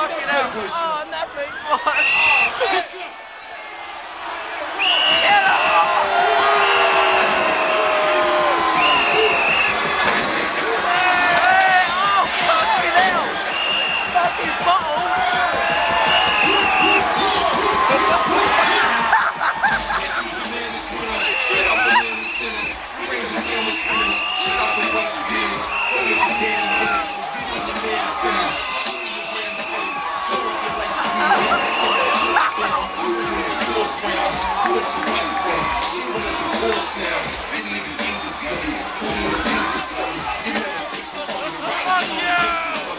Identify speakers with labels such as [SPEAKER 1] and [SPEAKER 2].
[SPEAKER 1] Fucking hell. Oh, nothing. What? Get off! Hey, oh, fucking hell! Fucking bottle! Fuck you!